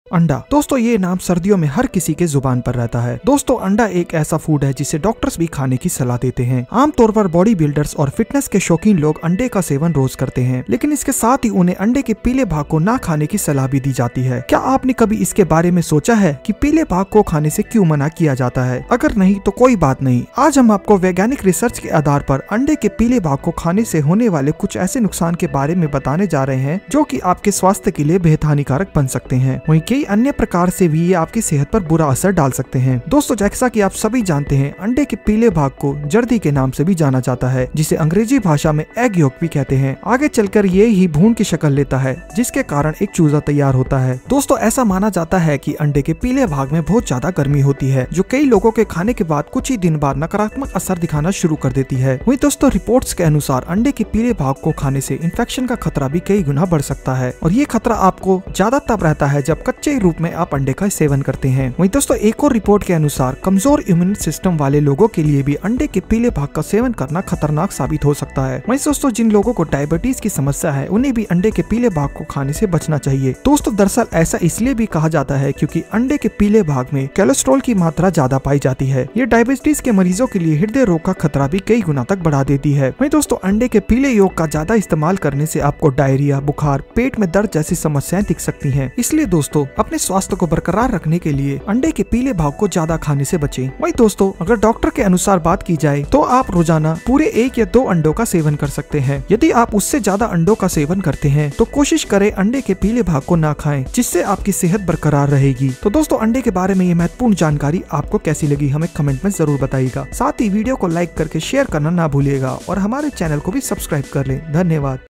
अंडा। दोस्तों ये नाम सर्दियों में हर किसी के जुबान पर रहता है। दोस्तों अंडा एक ऐसा फूड है जिसे डॉक्टर्स भी खाने की सलाह देते हैं। आमतौर पर बॉडी बिल्डर्स और फिटनेस के शौकीन लोग अंडे का सेवन रोज करते हैं, लेकिन इसके साथ ही उन्हें अंडे के पीले भाग को ना खाने की सलाह भी दी जाती है। क्या आपने कभी इसके बारे में सोचा है कि पीले भाग को खाने से क्यों मना किया जाता है? अगर नहीं तो कोई बात नहीं, आज हम आपको वैज्ञानिक रिसर्च के आधार पर अंडे के पीले भाग को खाने से होने वाले कुछ ऐसे नुकसान के बारे में बताने जा रहे हैं जो कि आपके स्वास्थ्य के लिए बेहद हानिकारक बन सकते हैं। वहीं कई अन्य प्रकार से भी ये आपकी सेहत पर बुरा असर डाल सकते हैं। दोस्तों जैसा कि आप सभी जानते हैं, अंडे के पीले भाग को जर्दी के नाम से भी जाना जाता है, जिसे अंग्रेजी भाषा में एग योक भी कहते हैं। आगे चलकर ये ही भून की शक्ल लेता है, जिसके कारण एक चूजा तैयार होता है। दोस्तों ऐसा माना जाता है कि अंडे के पीले भाग में बहुत ज्यादा गर्मी होती है, जो कई लोगों के खाने के बाद कुछ ही दिन बाद नकारात्मक असर दिखाना शुरू कर देती है। वहीं दोस्तों रिपोर्ट्स के अनुसार अंडे के पीले भाग को खाने से इन्फेक्शन का खतरा भी कई गुना बढ़ सकता है, और ये खतरा आपको ज्यादा तब रहता है जब कच्चे रूप में आप अंडे का सेवन करते हैं। वहीं दोस्तों एक और रिपोर्ट के अनुसार कमजोर इम्यून सिस्टम वाले लोगों के लिए भी अंडे के पीले भाग का सेवन करना खतरनाक साबित हो सकता है। वहीं दोस्तों जिन लोगों को डायबिटीज की समस्या है, उन्हें भी अंडे के पीले भाग को खाने से बचना चाहिए। दोस्तों दरअसल ऐसा इसलिए भी कहा जाता है क्योंकि अंडे के पीले भाग में कोलेस्ट्रॉल की मात्रा ज्यादा पाई जाती है। ये डायबिटीज के मरीजों के लिए हृदय रोग का खतरा भी कई गुना तक बढ़ा देती है। वहीं दोस्तों अंडे के पीले योग का ज्यादा इस्तेमाल करने से आपको डायरिया, बुखार, पेट में दर्द जैसी समस्याएं दिख सकती हैं। इसलिए दोस्तों अपने स्वास्थ्य को बरकरार रखने के लिए अंडे के पीले भाग को ज्यादा खाने से बचें। वहीं दोस्तों अगर डॉक्टर के अनुसार बात की जाए तो आप रोजाना पूरे 1 या 2 अंडों का सेवन कर सकते हैं। यदि आप उससे ज्यादा अंडों का सेवन करते हैं तो कोशिश करें अंडे के पीले भाग को ना खाएं, जिससे आपकी सेहत बरकरार रहेगी। तो दोस्तों अंडे के बारे में ये महत्वपूर्ण जानकारी आपको कैसी लगी हमें कमेंट में जरूर बताइएगा। साथ ही वीडियो को लाइक करके शेयर करना ना भूलिएगा और हमारे चैनल को भी सब्सक्राइब कर लें। धन्यवाद।